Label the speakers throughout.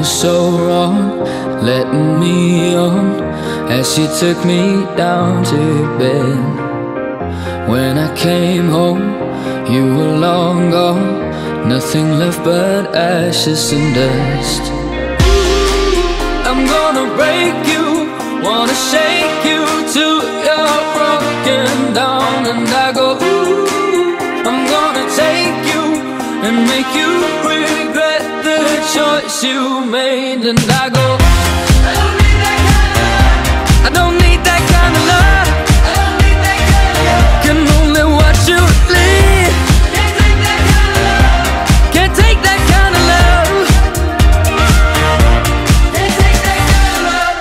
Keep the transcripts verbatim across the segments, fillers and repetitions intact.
Speaker 1: was so wrong, letting me on as she took me down to bed. When I came home, you were long gone, nothing left but ashes and dust. I'm gonna break you, wanna shake you till you're broken down. And I go, ooh, I'm gonna take you and make you regret the choice you made. And I go, I don't need that kind of love. I don't need that kind of love. I don't need that kind of love. Can only watch you leave. Can't take that kind of love. Can't take that kind of love. Can't take that kind of love.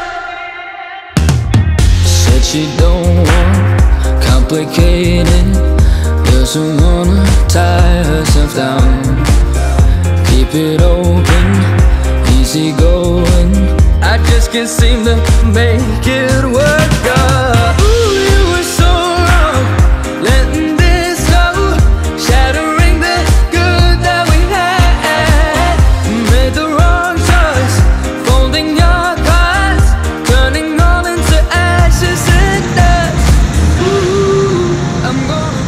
Speaker 1: Said she don't want complicated, doesn't wanna tie herself down. Keep it open, easy going, I just can't seem to make it work. uh, Ooh, you were so wrong, letting this go, shattering the good that we had. Made the wrong choice, folding your cards, turning all into ashes and dust. Ooh, I'm gonna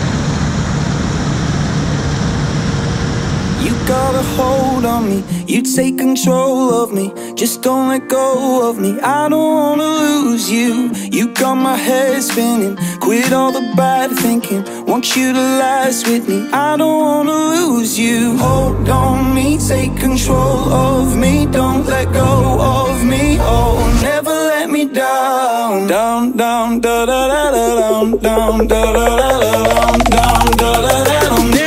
Speaker 2: You got a hold on me, you take control of me, just don't let go of me. I don't wanna lose you. You got my head spinning, quit all the bad thinking, want you to last with me. I don't wanna lose you. Hold on me, take control of me, don't let go of me. Oh, never let me down. Down, down, da da da da, down, down, da da da da, down, down, da da da da.